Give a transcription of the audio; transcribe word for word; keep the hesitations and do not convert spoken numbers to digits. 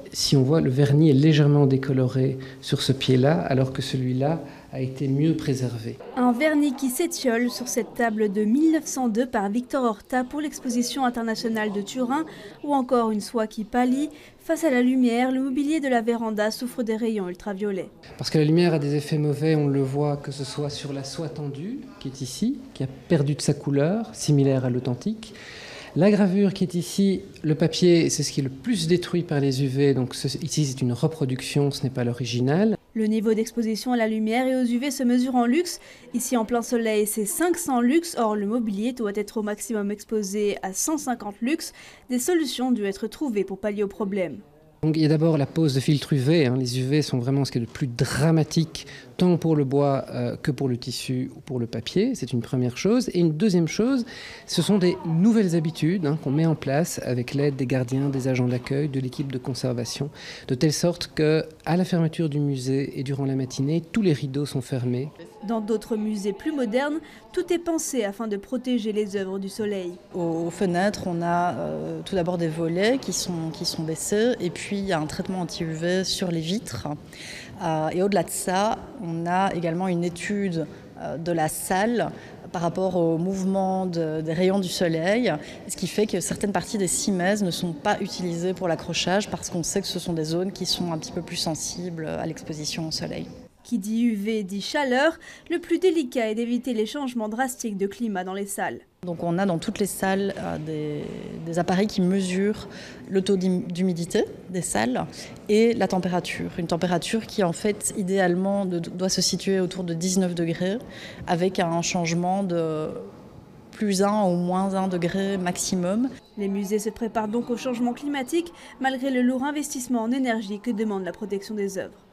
si on voit, le vernis est légèrement décoloré sur ce pied-là, alors que celui-là a été mieux préservé. Un vernis qui s'étiole sur cette table de mille neuf cent deux par Victor Horta pour l'exposition internationale de Turin, ou encore une soie qui pâlit. Face à la lumière, le mobilier de la véranda souffre des rayons ultraviolets. Parce que la lumière a des effets mauvais, on le voit que ce soit sur la soie tendue, qui est ici, qui a perdu de sa couleur, similaire à l'authentique. La gravure qui est ici, le papier, c'est ce qui est le plus détruit par les U V, donc ce, ici c'est une reproduction, ce n'est pas l'original. Le niveau d'exposition à la lumière et aux U V se mesure en lux. Ici en plein soleil, c'est cinq cents lux, or le mobilier doit être au maximum exposé à cent cinquante lux. Des solutions doivent être trouvées pour pallier au problème. Donc, il y a d'abord la pose de filtres U V. Hein. Les U V sont vraiment ce qui est le plus dramatique, tant pour le bois euh, que pour le tissu ou pour le papier. C'est une première chose. Et une deuxième chose, ce sont des nouvelles habitudes hein, qu'on met en place avec l'aide des gardiens, des agents d'accueil, de l'équipe de conservation, de telle sorte qu'à la fermeture du musée et durant la matinée, tous les rideaux sont fermés. Dans d'autres musées plus modernes, tout est pensé afin de protéger les œuvres du soleil. Aux fenêtres, on a euh, tout d'abord des volets qui sont, qui sont baissés et puis il y a un traitement anti-U V sur les vitres. Euh, et au-delà de ça, on a également une étude euh, de la salle par rapport au mouvement de, des rayons du soleil, ce qui fait que certaines parties des cimaises ne sont pas utilisées pour l'accrochage parce qu'on sait que ce sont des zones qui sont un petit peu plus sensibles à l'exposition au soleil. Qui dit U V dit chaleur, le plus délicat est d'éviter les changements drastiques de climat dans les salles. Donc on a dans toutes les salles euh, des, des appareils qui mesurent le taux d'humidité des salles et la température. Une température qui en fait idéalement de, doit se situer autour de dix-neuf degrés avec un changement de plus un ou moins un degré maximum. Les musées se préparent donc au changement climatique malgré le lourd investissement en énergie que demande la protection des œuvres.